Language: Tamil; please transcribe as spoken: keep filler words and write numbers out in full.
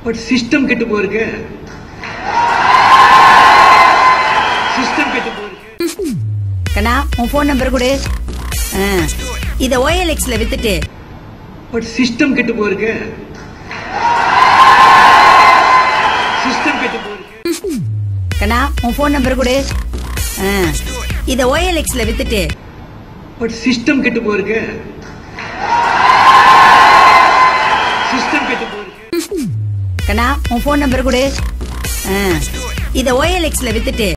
பட் சிஸ்டம் கெட்டு போயிருக்கு. சிஸ்டம் கெட்டு போயிருக்கு. கண்ணா உன் போன் நம்பர் கொடு. இத ஓஎல்எக்ஸ்ல வித்துட்டு. பட் சிஸ்டம் கெட்டு போயிருக்கு. சிஸ்டம் கெட்டு போயிருக்கு. கண்ணா உன் போன் நம்பர் கொடு. இத ஓஎல்எக்ஸ்ல வித்துட்டு. பட் சிஸ்டம் கெட்டு போயிருக்கு. சிஸ்டம் கெட்டு போயிருக்கு. கண்ணா உன் போன் நம்பர் கொடு. இத ஓஎல்எக்ஸ்ல வித்துட்டு.